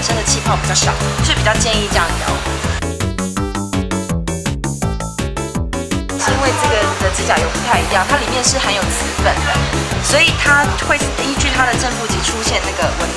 身的气泡比较少，所以比较建议这样摇。是因为这个的指甲油不太一样，它里面是含有瓷粉的，所以它会依据它的正负极出现那个纹